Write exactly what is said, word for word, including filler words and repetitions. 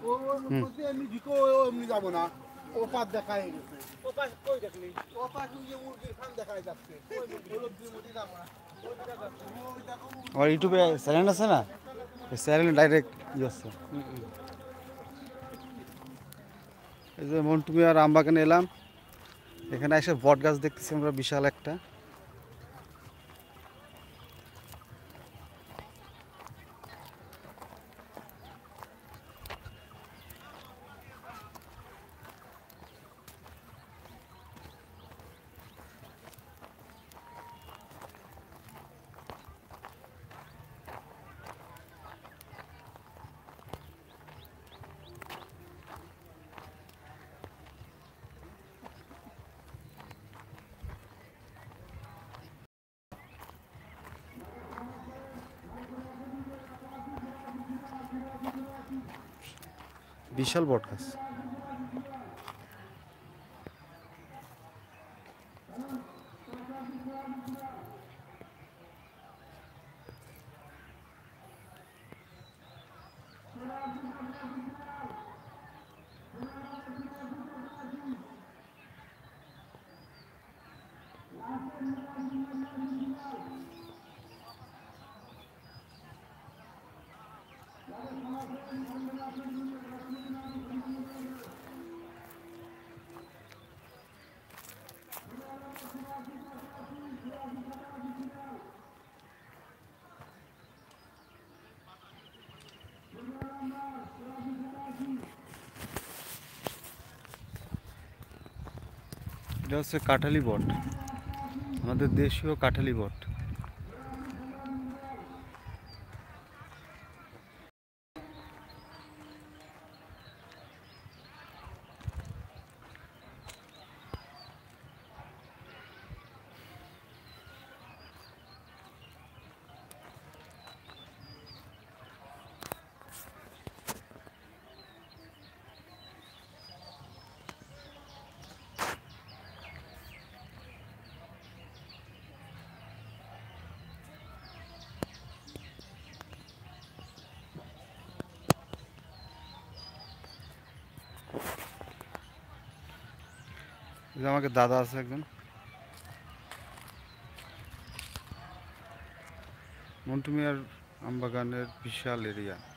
এমনি ঢুকো এমনি যাবো না, ও পাশ দেখায় গেছে। ও পাশ কই দেখলি? ও পাশ যে মুরগির ফার্ম দেখায় যাচ্ছে। আমার ইউটিউবে চ্যানেল আছে না, চ্যানেলে ডাইরেক্ট ইয়ে আছে। এই যে মন্টু মিয়ার আমবাগানে এলাম, এখানে এসে বট গাছ দেখতেছি আমরা বিশাল একটা। বিশাল বট গাছ। এটা হচ্ছে কাঁঠালি বট, আমাদের দেশীয় কাঁঠালি বট। আমাকে দাদা আছে একজন, মন্টু মিয়ার আমবাগানের বিশাল এরিয়া।